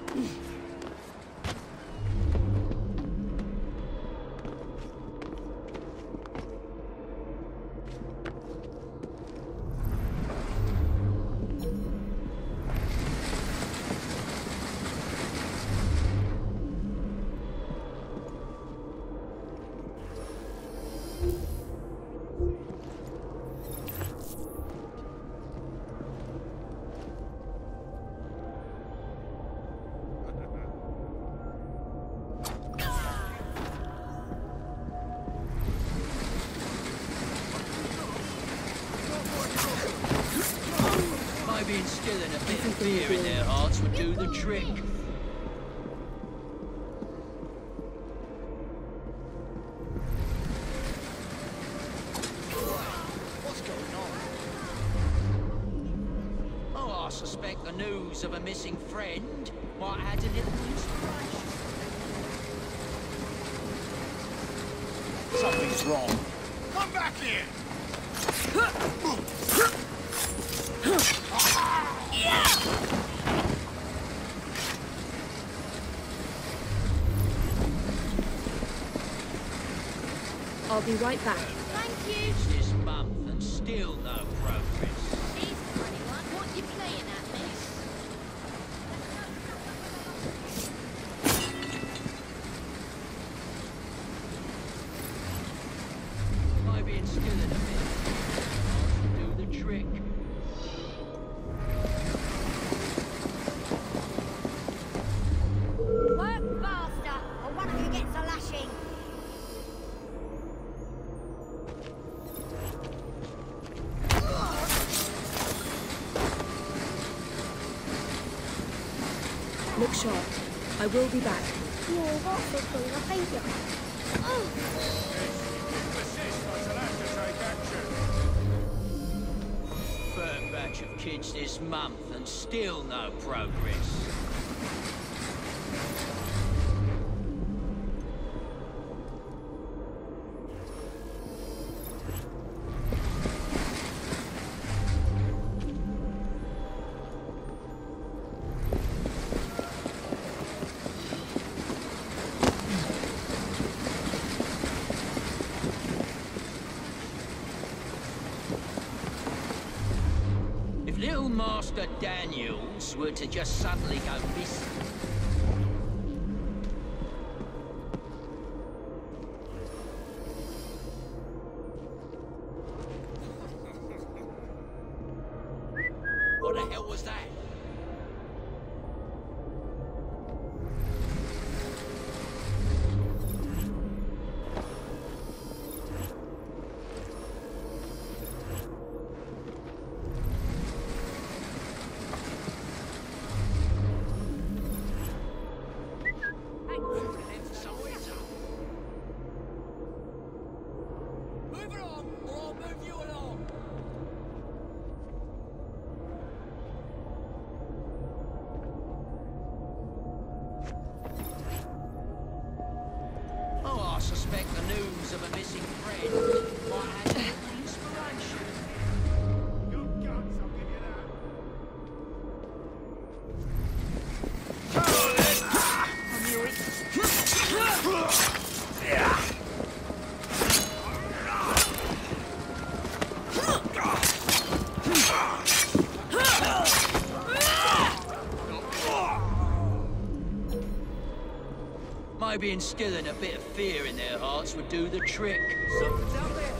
Maybe instilling a bit of fear in their hearts would do the trick. What's going on? Oh, I suspect the news of a missing friend might add a little inspiration. Something's wrong. Come back here! I'll be right back. Thank you. It's this month and still no progress. Here's a funny one. What you playing at, miss? Maybe instilling a bit of fear in their hearts would do the trick. Work faster, or one of you gets a lashing. Look sharp. I will be back. You're awful, I thank you. Third batch of kids this month and still no progress. If little Master Daniels were to just suddenly go missing, what the hell was that? Move along, or I'll move you along. Oh, I suspect the news of a missing friend might add a little inspiration. Good guns, I'll give you Maybe instilling a bit of fear in their hearts would do the trick. Something's out there!